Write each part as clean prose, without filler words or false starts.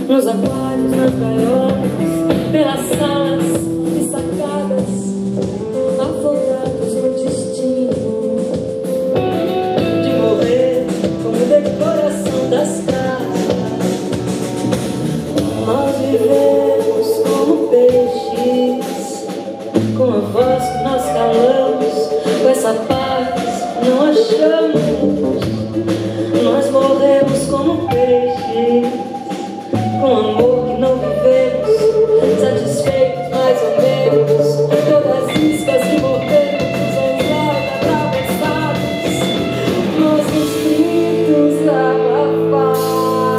nos aquários, nas gaiolas, pelas salas e sacadas, afogados no destino de morrer como decoração das casas. Nós vivemos como peixes, com a voz que nós calamos, com essa paz que não achamos. Nós morremos como peixes, com amor que não vivemos, satisfeitos mais ou menos, todas as iscas que mordemos, os olhos atravessados, nos inscritos a paz.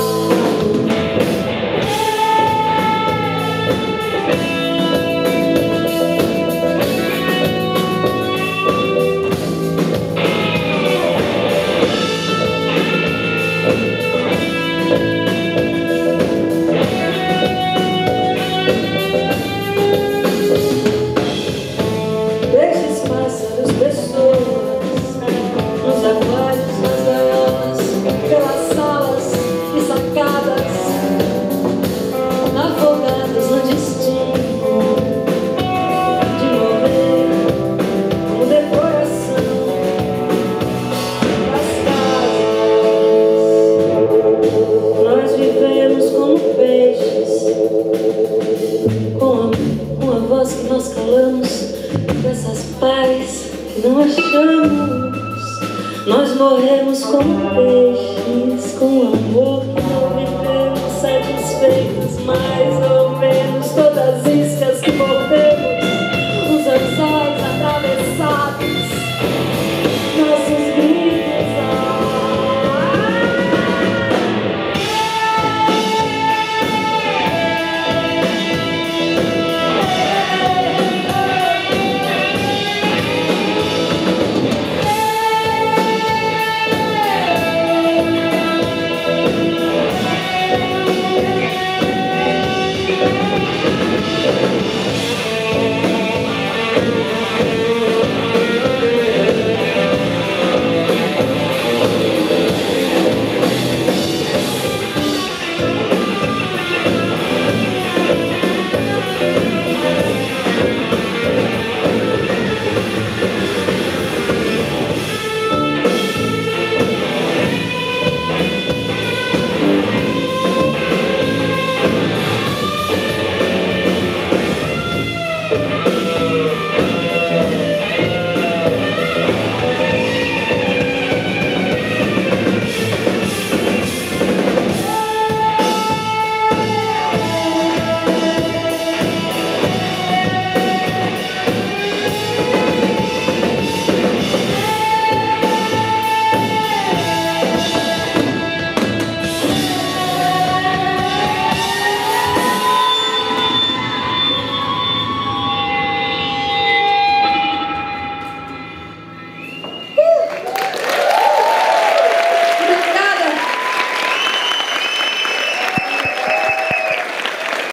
Com a voz que nós calamos, com essas paz que não achamos. Nós morremos como peixes, com amor que não vivemos, satisfeitos mais ou menos todas